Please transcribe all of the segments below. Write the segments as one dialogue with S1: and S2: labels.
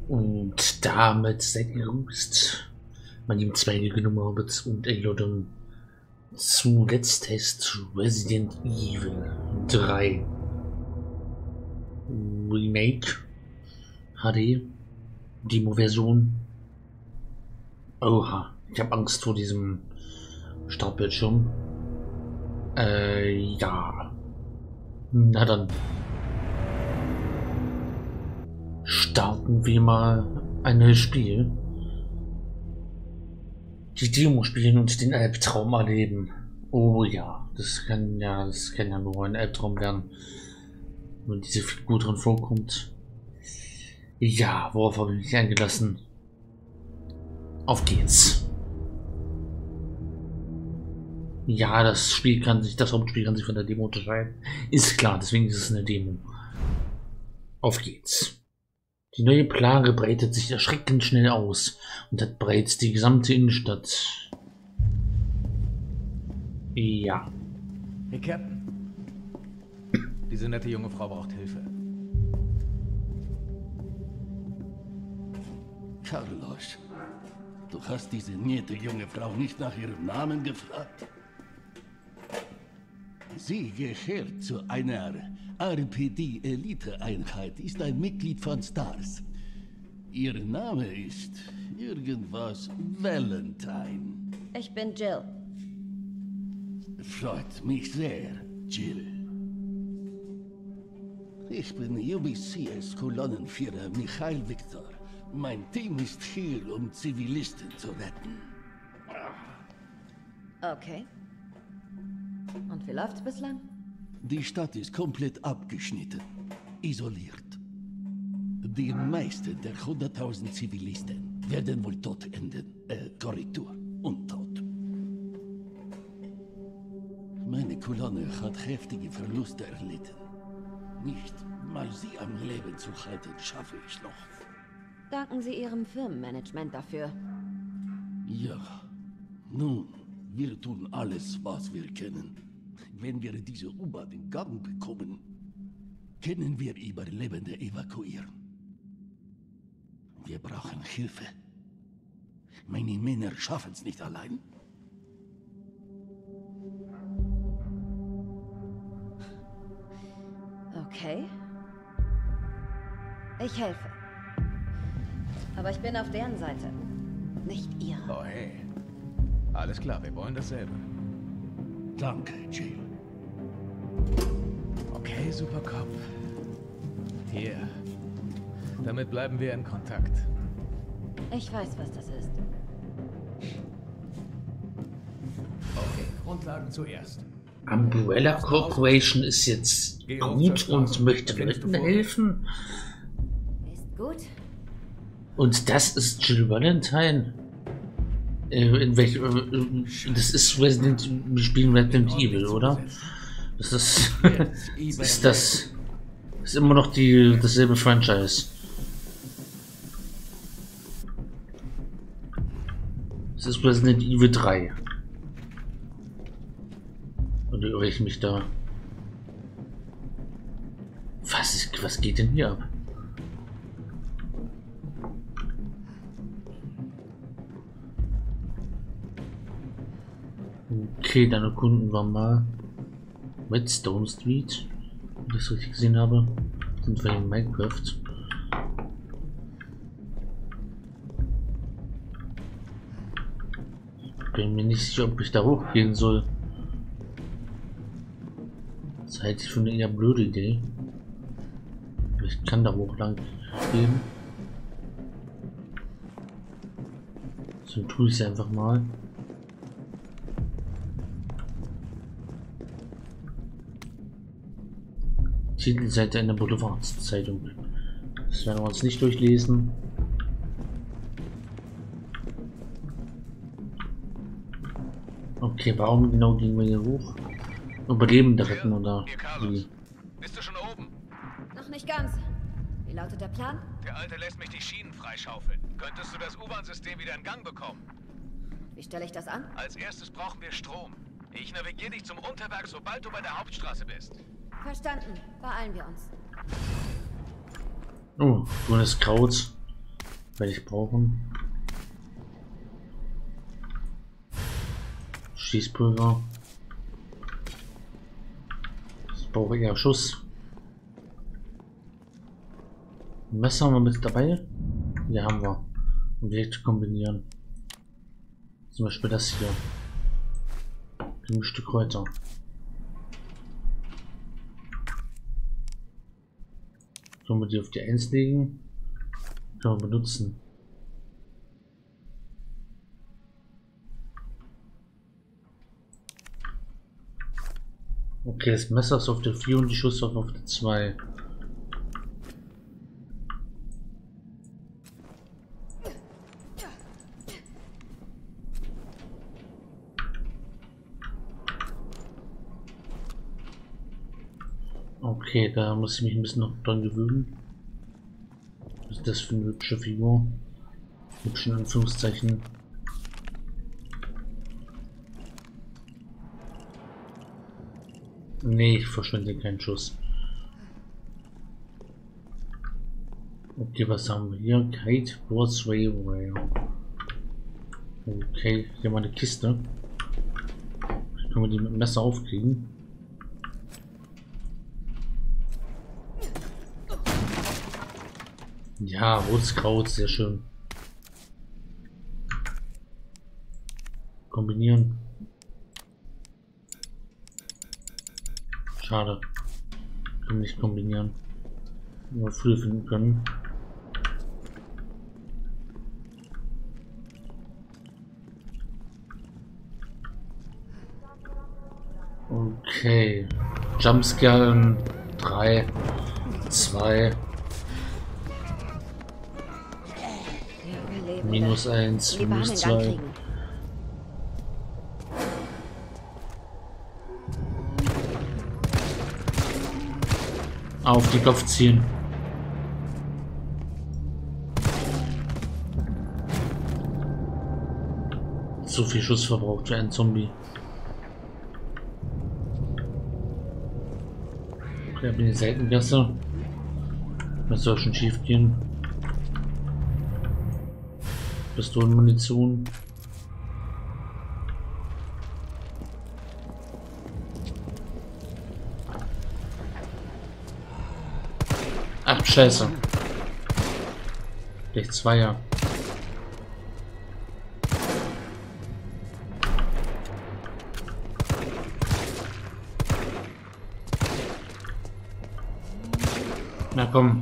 S1: Und damit seid ihr gegrüßt, meine lieben zweigige Morbid und Elodon, zu Let's Test Resident Evil 3 Remake HD Demo-Version. Oha, ich habe Angst vor diesem Startbildschirm. Ja. Na dann. Starten wir mal ein neues Spiel. Die Demo spielen und den Albtraum erleben. Oh ja, das kann ja nur ein Albtraum werden, wenn diese Figur drin vorkommt. Ja, worauf habe ich mich eingelassen? Auf geht's. Ja, das Hauptspiel kann sich von der Demo unterscheiden. Ist klar, deswegen ist es eine Demo. Auf geht's. Die neue Plage breitet sich erschreckend schnell aus und hat bereits die gesamte Innenstadt. Ja.
S2: Hey Captain. Diese nette junge Frau braucht Hilfe.
S3: Carlos, du hast diese nette junge Frau nicht nach ihrem Namen gefragt? Sie gehört zu einer RPD-Elite-Einheit, ist ein Mitglied von STARS. Ihr Name ist irgendwas Valentine.
S4: Ich bin Jill.
S3: Freut mich sehr, Jill. Ich bin UBCS-Kolonnenführer Michael Victor. Mein Team ist hier, um Zivilisten zu retten.
S4: Okay. Und wie läuft's bislang?
S3: Die Stadt ist komplett abgeschnitten, isoliert. Die meisten der 100.000 Zivilisten werden wohl tot enden. Korrektur, untot. Meine Kolonne hat heftige Verluste erlitten. Nicht mal sie am Leben zu halten, schaffe ich noch.
S4: Danken Sie Ihrem Firmenmanagement dafür.
S3: Ja, nun, wir tun alles, was wir können. Wenn wir diese U-Bahn in Gang bekommen, können wir Überlebende evakuieren. Wir brauchen Hilfe. Meine Männer schaffen es nicht allein.
S4: Okay. Ich helfe. Aber ich bin auf deren Seite, nicht ihre.
S2: Oh hey. Alles klar, wir wollen dasselbe.
S3: Danke, Jill.
S2: Okay, Supercop. Hier. Damit bleiben wir in Kontakt.
S4: Ich weiß, was das ist.
S2: Okay, Grundlagen zuerst.
S1: Umbrella Corporation ist jetzt gut und möchte Leuten helfen.
S4: Ist gut.
S1: Und das ist Jill Valentine. Das ist wir spielen Resident Evil, oder? Das ist, ist immer noch dasselbe Franchise. Das ist Resident Evil 3. Oder irre ich mich da? Was geht denn hier ab? Okay, dann erkunden wir mal Redstone Street, wenn ich das richtig gesehen habe. Sind wir in Minecraft. Bin mir nicht sicher, ob ich da hochgehen soll. Das halte ich für eine eher blöde Idee. Ich kann da hoch lang gehen. So tue ich es einfach mal. Titelseite einer Boulevardzeitung. Das werden wir uns nicht durchlesen. Okay, warum genau gehen wir hier hoch? Überlebende retten oder wie?
S5: Bist du schon oben?
S4: Noch nicht ganz. Wie lautet der Plan?
S5: Der Alte lässt mich die Schienen freischaufeln. Könntest du das U-Bahn-System wieder in Gang bekommen?
S4: Wie stelle ich das an?
S5: Als erstes brauchen wir Strom. Ich navigiere dich zum Unterberg, sobald du bei der Hauptstraße bist.
S4: Verstanden. Beeilen wir uns.
S1: Oh, grünes Kraut. Werde ich brauchen. Schießpulver. Ich brauche eher Schuss. Messer haben wir mit dabei? Ja, haben wir. Um direkt kombinieren. Zum Beispiel das hier. Gemischte Kräuter. Können wir die auf die 1 legen? Können wir benutzen. Okay, das Messer ist auf der 4 und die Schusswaffe auf der 2. Okay, da muss ich mich ein bisschen noch dran gewöhnen. Was ist das für eine hübsche Figur? Hübschen Anführungszeichen. Nee, ich verschwende keinen Schuss. Okay, was haben wir hier? Kite Boards Railway. Okay, hier mal eine Kiste. Können wir die mit dem Messer aufkriegen? Ja, rotes Kraut, sehr schön. Kombinieren. Schade. Können wir nicht kombinieren. Nur früher finden können. Okay. Jumpscare 3, 2. -1, -2. Auf den Kopf ziehen. Zu viel Schuss verbraucht für einen Zombie. Okay, bin in die Seitengasse. Das soll schon schief gehen. Pistolenmunition. Ach, scheiße. Gleich Zweier. Na komm.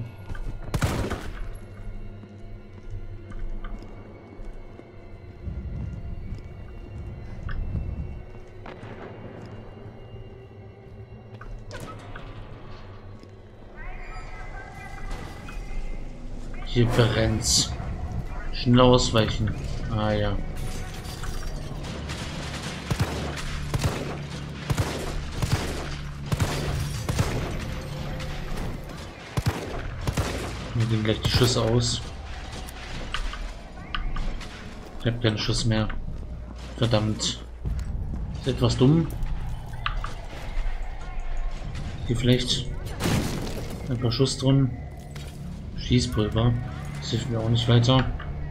S1: Hier brennt's. Schnell ausweichen. Ah ja. Wir gehen gleich die Schüsse aus. Ich habe keinen Schuss mehr. Verdammt. Ist etwas dumm. Hier vielleicht ein paar Schuss drin. Schießpulver. Das hilft mir auch nicht weiter.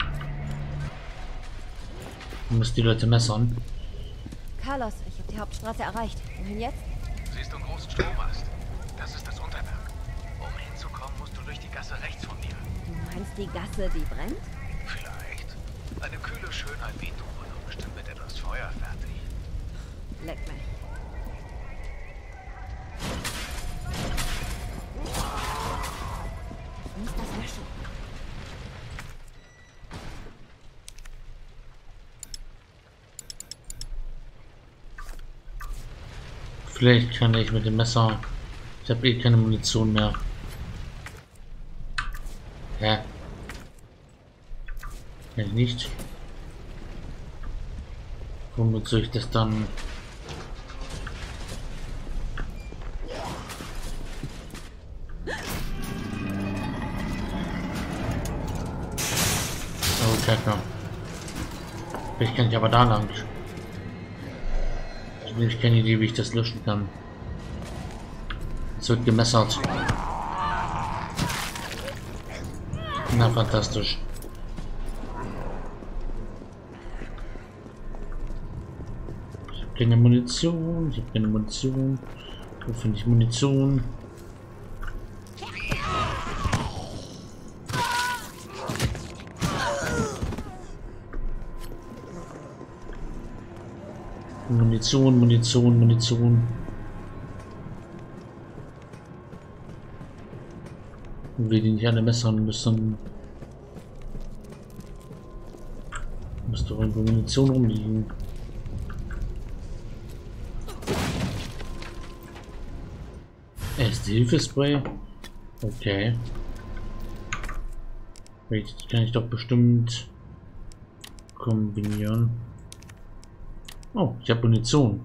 S1: Du musst die Leute messern.
S4: Carlos, ich habe die Hauptstraße erreicht. Wohin jetzt?
S5: Siehst du einen großen Strommast? Das ist das Unterwerk. Um hinzukommen, musst du durch die Gasse rechts von dir.
S4: Du meinst die Gasse, die brennt?
S5: Vielleicht. Eine kühle Schönheit wie du und bestimmt mit etwas Feuer fertig.
S4: Leck mich. Wo ist das Löschen?
S1: Vielleicht kann ich mit dem Messer. Ich habe eh keine Munition mehr. Ja. Kann ich nicht. Womit soll ich das dann? Oh, Kacke. Vielleicht kann ich aber da lang. Ich habe keine Idee, wie ich das löschen kann. Es wird gemessert. Na, fantastisch. Keine Munition. Ich habe keine Munition. Wo finde ich Munition? Munition, Munition, Munition. Wir die nicht alle messern müssen. Muss doch irgendwo Munition rumliegen. Erste-Hilfe-Spray? Okay. Jetzt kann ich doch bestimmt kombinieren. Oh, ich habe Munition.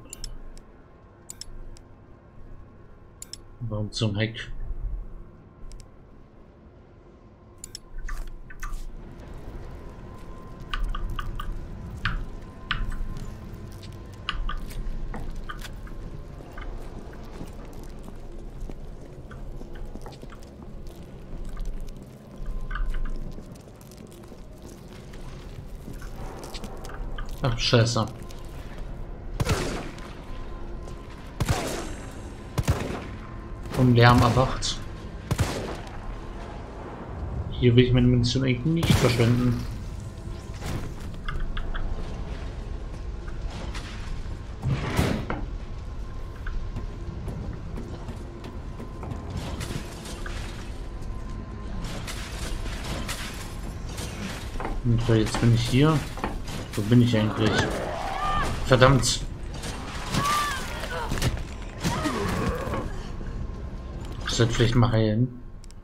S1: Warum zum Heck? Ach, Scheiße. Vom Lärm erwacht. Hier will ich meine Munition eigentlich nicht verschwenden. Und so, jetzt bin ich hier. Wo bin ich eigentlich? Verdammt! Ich sollte vielleicht mal heilen.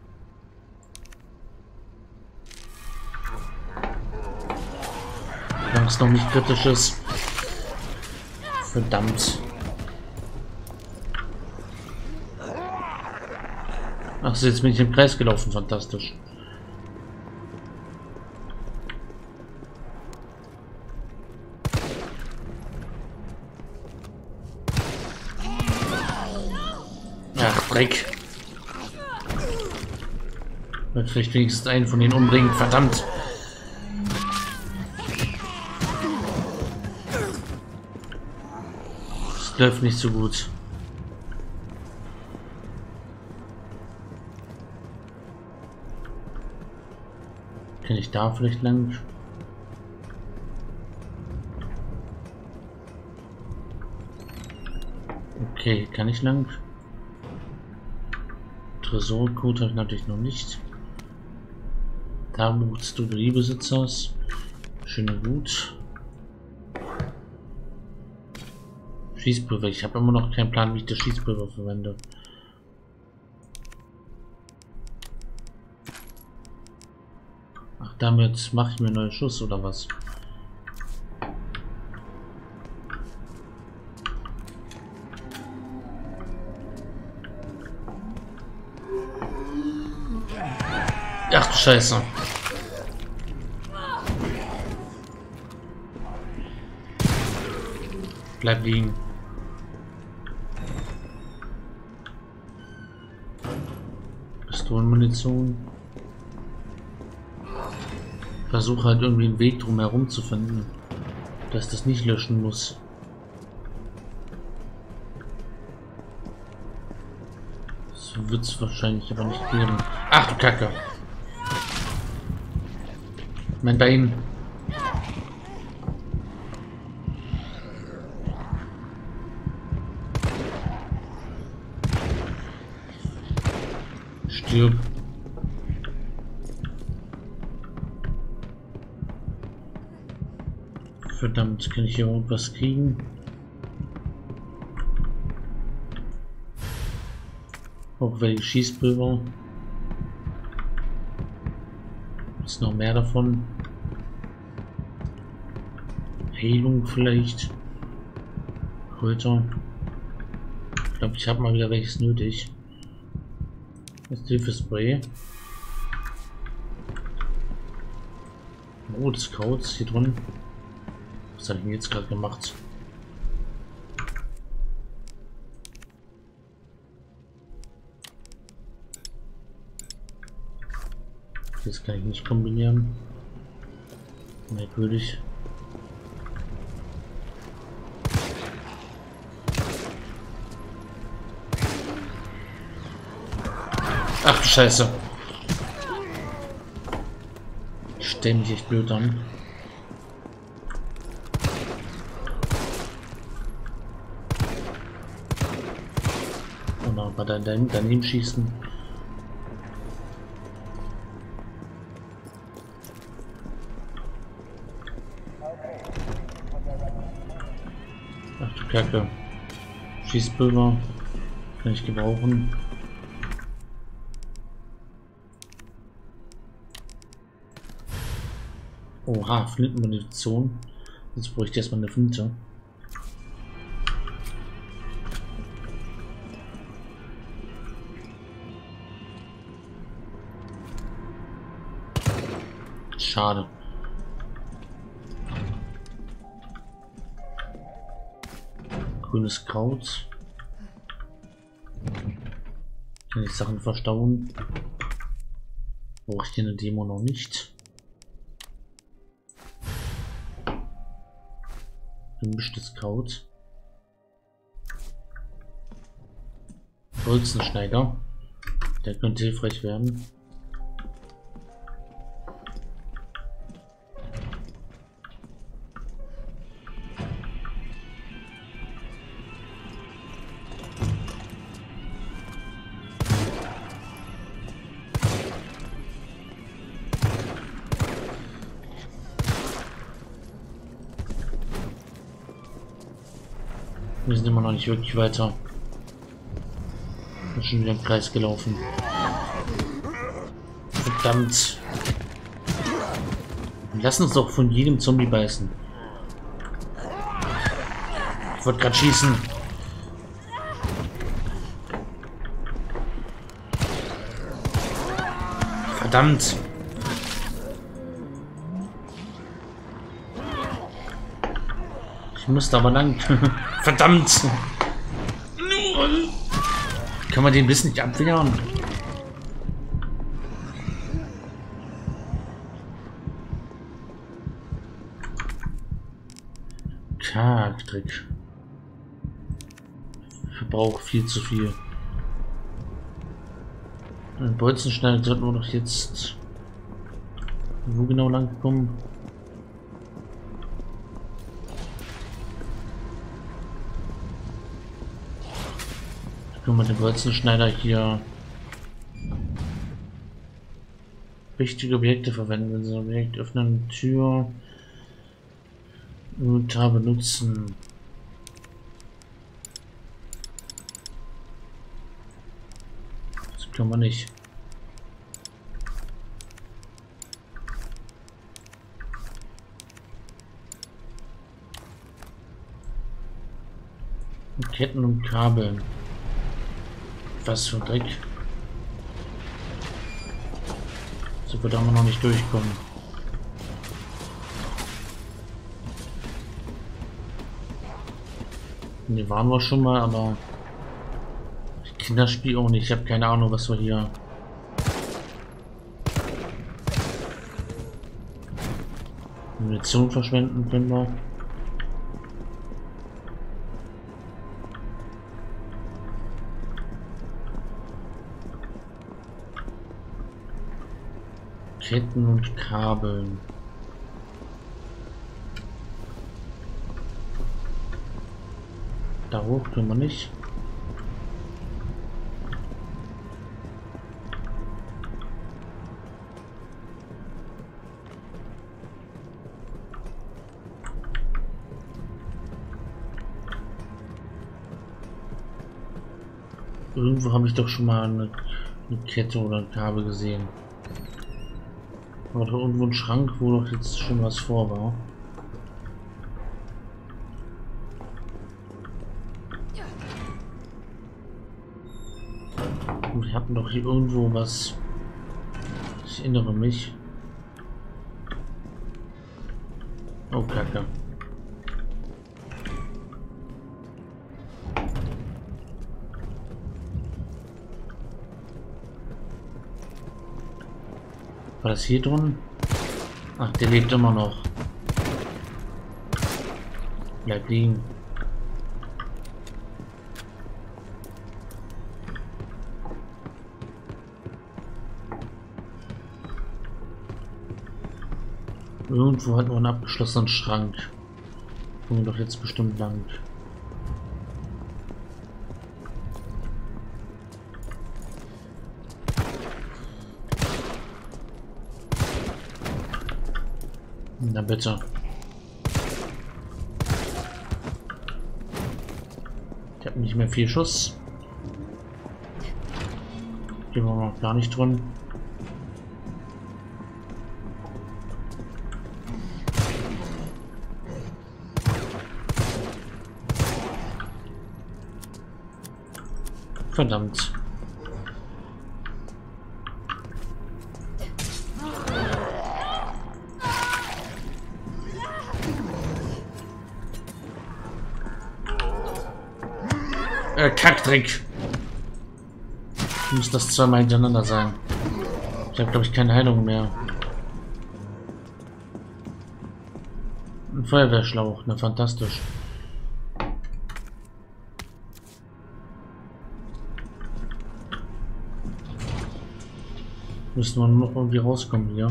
S1: Solange es noch nicht kritisch ist. Verdammt. Ach so, jetzt bin ich im Kreis gelaufen. Fantastisch. Ach, Dreck. Ich will vielleicht wenigstens einen von denen umbringen. Verdammt. Das läuft nicht so gut. Kann ich da vielleicht lang? Okay, kann ich lang? Tresorcode habe ich natürlich noch nicht. Tagebuch des Drogeriebesitzers. Schön und gut. Schießpulver. Ich habe immer noch keinen Plan, wie ich das Schießpulver verwende. Ach, damit mache ich mir einen neuen Schuss oder was? Ach du Scheiße. Bleib liegen. Pistolenmunition. Versuche halt irgendwie einen Weg drum herum zu finden, dass das nicht löschen muss. Das wird es wahrscheinlich aber nicht geben. Ach du Kacke. Mein Bein. Stirb. Verdammt, kann ich hier irgendwas kriegen? Auch welche Schießpulver. Ist noch mehr davon? Heilung vielleicht. Kräuter. Ich glaube, ich habe mal wieder welches nötig. Das Hilfespray. Oh, das Kraut hier drin. Was habe ich denn jetzt gerade gemacht? Das kann ich nicht kombinieren. Merkwürdig. Ach du Scheiße. Ich stell mich echt blöd an. Und dann war daneben schießen. Ach du Kacke. Schießpulver. Kann ich gebrauchen. Oha, Flintenmunition. Jetzt bräuchte ich erstmal eine Flinte. Schade. Grünes Kraut. Kann ich Sachen verstauen? Brauche ich hier eine Demo noch nicht? Gemischtes Kraut. Bolzenschneider. Der könnte hilfreich werden. Wir sind immer noch nicht wirklich weiter. Wir sind schon wieder im Kreis gelaufen. Verdammt. Lass uns doch von jedem Zombie beißen. Ich wollte gerade schießen. Verdammt. Ich musste aber lang. Verdammt! Kann man den Biss nicht abwehren? Kackdreck. Verbrauch viel zu viel. Ein Bolzenschneider sollten wir doch jetzt. Wo genau lang gekommen? Können wir den Bolzenschneider hier wichtige Objekte verwenden. Wenn Sie ein Objekt öffnen, Tür, Inventar benutzen. Das können wir nicht. Ketten und Kabeln. Was für ein Dreck. So wird wir noch nicht durchkommen. Hier waren wir schon mal, aber Kinderspion. Ich habe keine Ahnung, was wir hier. Munition verschwenden können wir. Ketten und Kabeln. Da hoch können wir nicht. Irgendwo habe ich doch schon mal eine Kette oder ein Kabel gesehen. War doch irgendwo ein Schrank, wo doch jetzt schon was vor war. Und wir hatten doch hier irgendwo was. Ich erinnere mich. Oh, Kacke. War das hier drin? Ach, der lebt immer noch. Bleibt liegen. Irgendwo hat man einen abgeschlossenen Schrank. Kommen wir doch jetzt bestimmt lang. Na bitte. Ich habe nicht mehr viel Schuss. Hier waren wir noch gar nicht drin. Verdammt. Kackdreck. Muss das zweimal hintereinander sein. Ich habe, glaube ich, keine Heilung mehr. Ein Feuerwehrschlauch, na fantastisch. Müssen wir nur noch irgendwie rauskommen hier.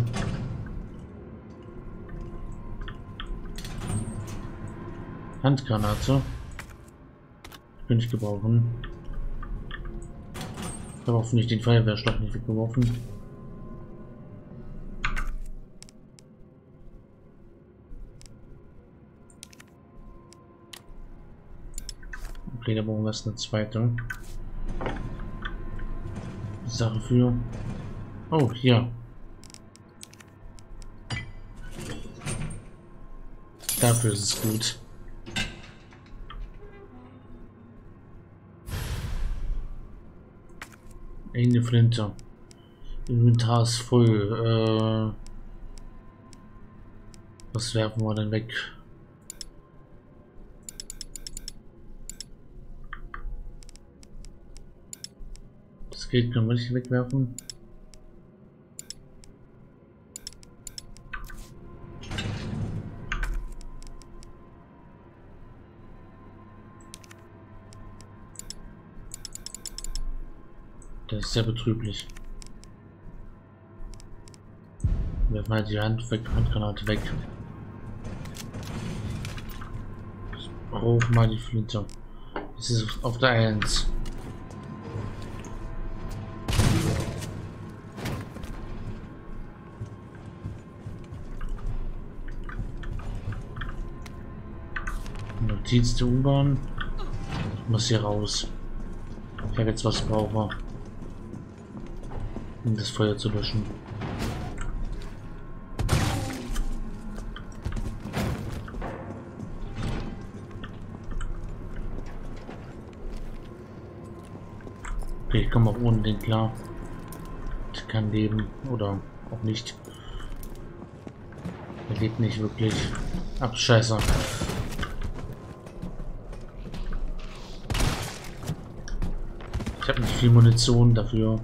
S1: Handgranate. Kann ich gebrauchen. Ich habe hoffentlich den Feuerwehrschlauch nicht weggeworfen. Okay, da brauchen wir erst eine zweite Sache für. Oh, hier. Dafür ist es gut. Eine Flinte. Inventar ist voll. Was werfen wir denn weg? Das Geld können wir nicht wegwerfen. Das ist sehr betrüblich. Werfen halt die Handgranate weg. Ich brauche mal die Flinte. Das ist auf der 1. Notiz der U-Bahn. Ich muss hier raus. Ich habe jetzt was brauche, um das Feuer zu löschen. Okay, ich komme auch ohne den klar. Ich kann leben oder auch nicht. Er lebt nicht wirklich. Ach, scheiße. Ich habe nicht viel Munition dafür.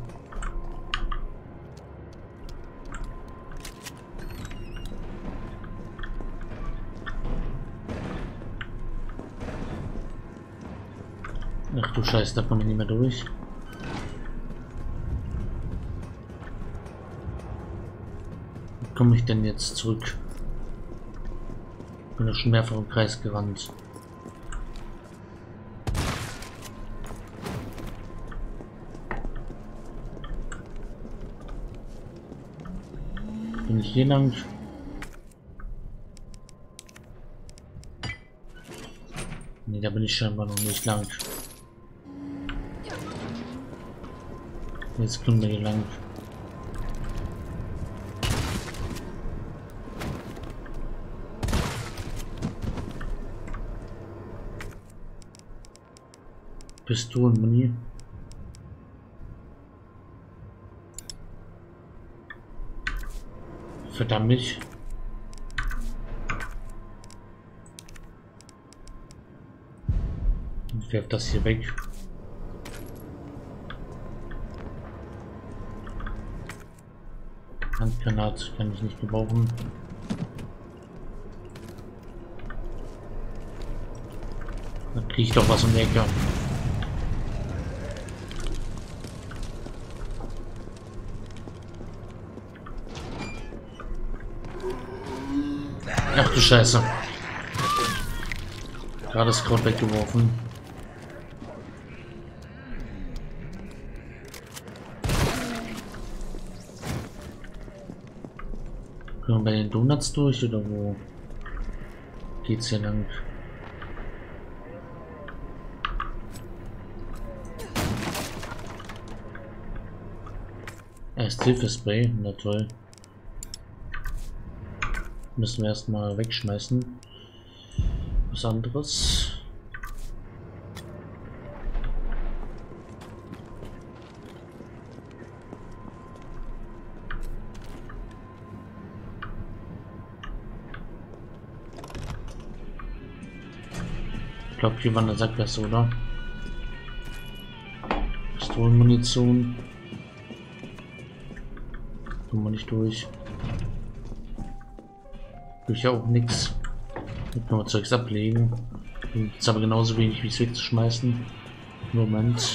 S1: Ach du Scheiße, da komme ich nicht mehr durch. Wie komme ich denn jetzt zurück? Ich bin ja schon mehrfach im Kreis gerannt. Bin ich hier lang? Nee, da bin ich scheinbar noch nicht lang. Jetzt können wir hier lang. Pistolenmuni. Verdammt mich. Ich werfe das hier weg. Handgranate kann ich nicht gebrauchen. Dann kriege ich doch was um die Ecke. Ach du Scheiße. Gerade das Kraut weggeworfen. Können wir bei den Donuts durch oder wo geht's hier lang? Erst Hilfespray, na toll. Müssen wir erstmal wegschmeißen. Was anderes. Ich glaube, hier war eine Sackgasse, oder? Pistolenmunition. Kommen wir nicht durch. Durch ja auch nichts. Können wir Zeugs ablegen. Ist aber genauso wenig wie es wegzuschmeißen. Moment.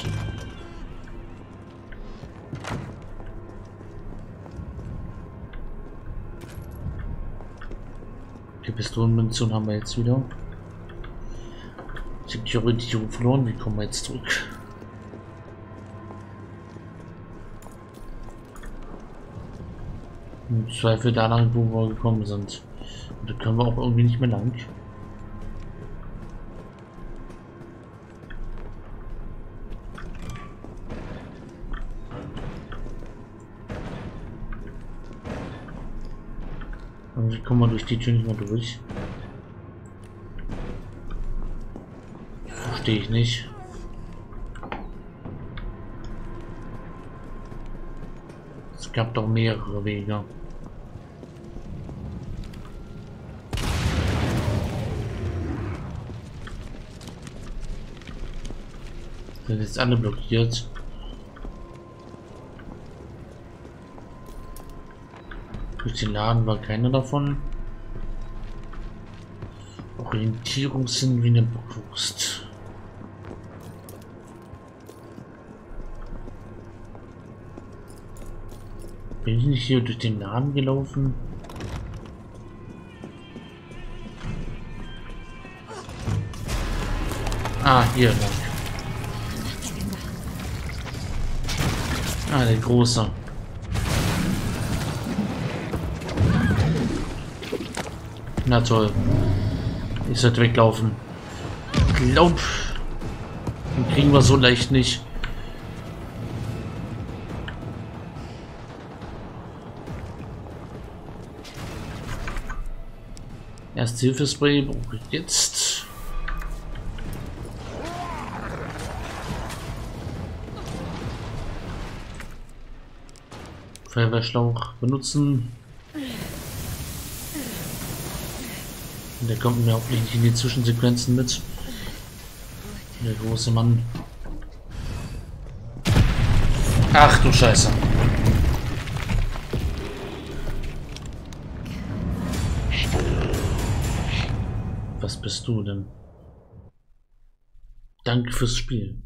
S1: Die Pistolenmunition haben wir jetzt wieder. Ich habe die Orientierung verloren. Wie kommen wir jetzt zurück? Im Zweifel da lang, wo wir gekommen sind. Und da können wir auch irgendwie nicht mehr lang. Irgendwie kommen wir durch die Tür nicht mehr durch. Verstehe ich nicht. Es gab doch mehrere Wege. Sind jetzt alle blockiert. Durch den Laden war keiner davon. Orientierungssinn wie eine Bockwurst. Bin ich nicht hier durch den Laden gelaufen? Ah, hier lang. Ah, der große. Na toll. Ich sollte weglaufen. Glaub. Den kriegen wir so leicht nicht. Erst Hilfespray brauche ich jetzt. Feuerwehrschlauch benutzen. Und der kommt mir auch nicht in die Zwischensequenzen mit. Der große Mann. Ach du Scheiße. Was bist du denn? Danke fürs Spiel.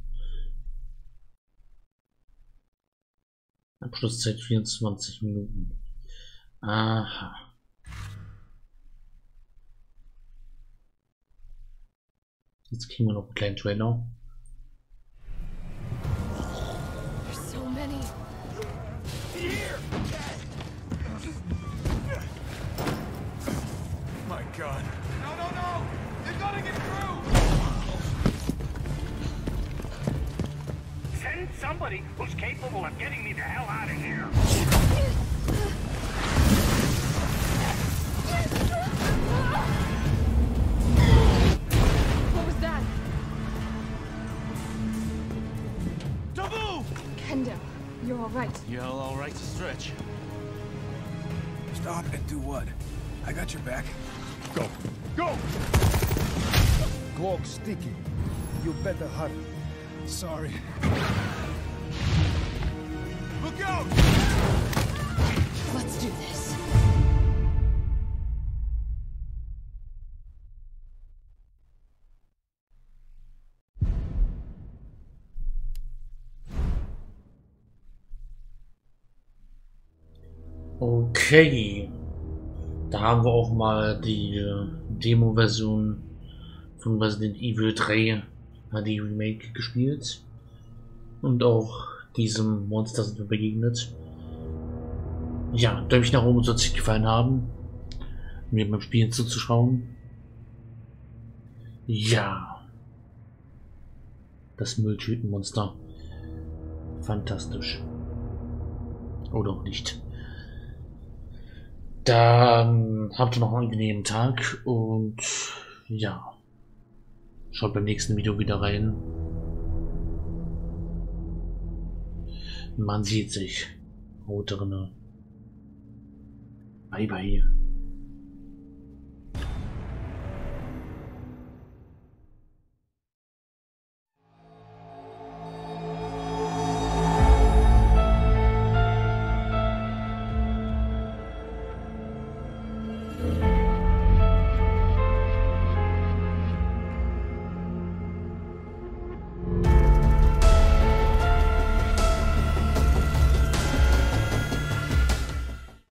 S1: Abschlusszeit 24 Minuten. Aha. Jetzt kriegen wir noch einen kleinen Trailer.
S6: So many.
S5: My God. No, no, no! They're gonna get through! Send somebody who's capable of getting me the hell out of here.
S6: What was that?
S5: Taboo!
S6: Kendo, you're all right.
S5: You're all right to stretch.
S7: Stop and do what? I got your back.
S5: Go! Go!
S7: Cloak sticky. You better hurry. Sorry.
S5: Look out!
S6: Let's do this.
S1: Okay. Da haben wir auch mal die Demo-Version von Resident Evil 3 HD Remake gespielt. Und auch diesem Monster sind wir begegnet. Ja, Däumchen nach oben, soll es euch gefallen haben, mir beim Spielen zuzuschauen. Ja. Das Mülltütenmonster. Fantastisch. Oder auch nicht. Dann habt ihr noch einen angenehmen Tag und ja. Schaut beim nächsten Video wieder rein. Man sieht sich. Haut drinne. Bye bye.